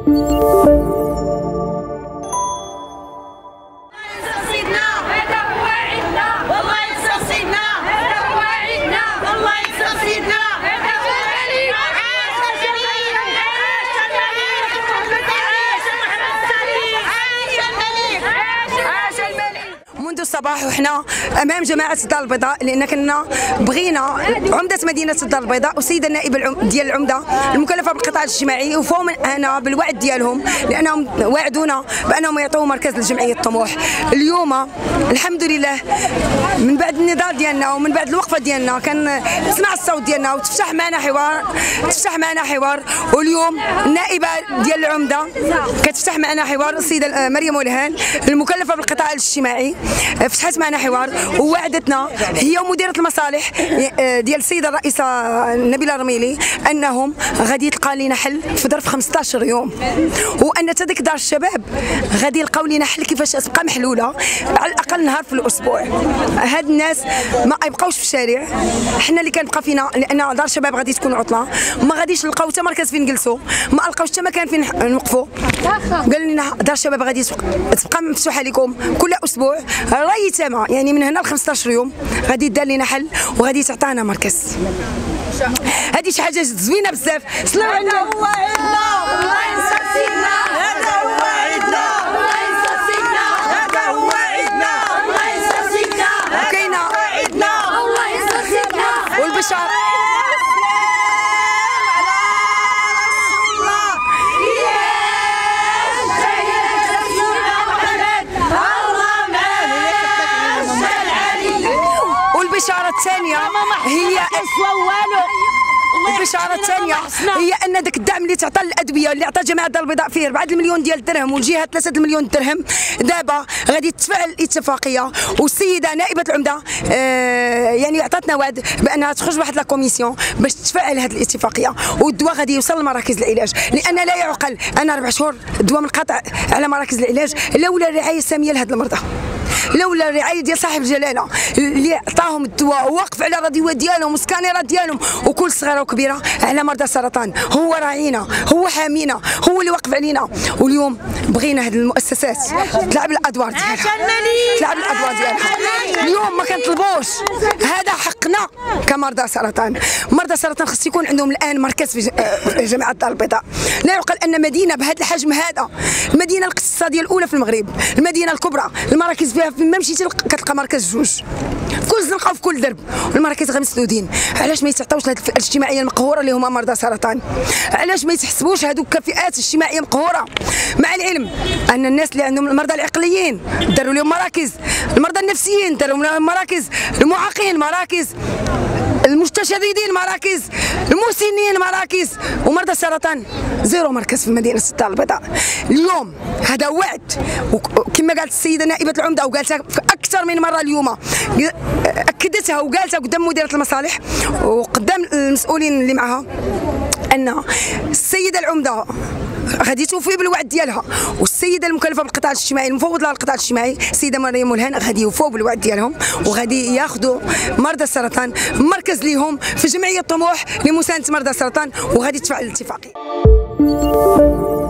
منذ الصباح وحنا امام جماعه الدار البيضاء، لان كنا بغينا عمده مدينه الدار البيضاء والسيده النائبه ديال العمده المكلفه بالقطاع الاجتماعي وفوا من انا بالوعد ديالهم، لانهم وعدونا بانهم يعطوا مركز لجمعيه الطموح. اليوم الحمد لله من بعد النضال ديالنا ومن بعد الوقفه ديالنا كان تسمع الصوت ديالنا وتفتح معنا حوار، واليوم النائبه ديال العمده كتفتح معنا حوار، السيده مريم ولهان المكلفه بالقطاع الاجتماعي فتحت معنا حوار ووعدتنا هي ومديره المصالح ديال السيده الرئيسه نبيله رميلي انهم غادي يلقى لنا حل في ظرف 15 يوم، وان حتى ديك دار الشباب غادي يلقاو لنا حل كيفاش تبقى محلوله على الاقل نهار في الاسبوع. هاد الناس ما يبقاوش في الشارع، حنا اللي كنبقى فينا لان دار الشباب غادي تكون عطله، ما غاديش نلقاو حتى مركز فين نجلسوا، ما لقاوش حتى مكان فين نوقفوا. قال لنا دار الشباب غادي تبقى مفتوحه لكم كل اسبوع ريتما، يعني من هنا ل 15 يوم غادي يدار لنا حل وغادي تعطانا مركز. هذه شي حاجه زوينه بزاف. صلوا على النبي. الله ينصر سيدنا، هذا هو عيدنا، الله ينصر سيدنا، هذا هو عيدنا، الله ينصر سيدنا، وكاينه عيدنا، الله ينصر سيدنا والبشار. البشارة الثانية هي ان داك الدعم اللي تعطى للادويه اللي عطى جماعه الدار البيضاء فيه 4 المليون ديال الدرهم والجهه 3 المليون درهم، دابا غادي تفعل الاتفاقيه، والسيده نائبه العمده يعني عطاتنا وعد بانها تخرج واحد لا كوميسيون باش تفعل هذه الاتفاقيه، والدواء غادي يوصل لمراكز العلاج، لان لا يعقل انا 4 شهور الدواء منقطع على مراكز العلاج لولا الرعايه الساميه لهاد المرضى، لولا الرعايه ديال صاحب الجلاله اللي عطاهم الدواء ووقف على الراديوات ديالهم والسكانيرات ديالهم وكل صغيره وكبيره على مرضى السرطان. هو راعينا، هو حامينا، هو اللي واقف علينا، واليوم بغينا هذه المؤسسات تلعب الادوار ديالها. اليوم ما كنطلبوش، هذا حقنا كمرضى سرطان. مرضى السرطان خص يكون عندهم الان مركز في جامعه الدار البيضاء. لا يعقل ان مدينه بهذا الحجم هذا، المدينه الاقتصاديه الاولى في المغرب، المدينه الكبرى، المراكز فيها فين مشيتي كتلقى مركز جوج في كل زنقه وفي كل درب، والمراكز غير مسدودين. علاش ما يتعطاوش لهذه الفئه الاجتماعيه المقهوره اللي هما مرضى سرطان؟ علاش ما يتحسبوش هذوك كفئات اجتماعيه مقهوره؟ مع العلم ان الناس اللي عندهم المرضى العقليين داروا لهم مراكز، المرضى النفسيين داروا لهم مراكز، المعاقين مراكز، المستشردين مراكز، المسنين مراكز، ومرضى السرطان زيرو مركز في مدينه الدار البيضاء. اليوم هذا وعد، وكما قالت السيده نائبه العمده وقالتها اكثر من مره اليوم، اكدتها وقالتها قدام مديره المصالح وقدام المسؤولين اللي معها ان السيده العمده غادي توفي بالوعد ديالها، والسيده المكلفه بالقطاع الاجتماعي المفوض لها القطاع الاجتماعي السيده مريم ولهان غادي يوفوا بالوعد ديالهم، وغادي ياخذوا مرضى السرطان مركز ليهم في جمعيه الطموح لمسانده مرضى السرطان، وغادي تفعل الاتفاقيه.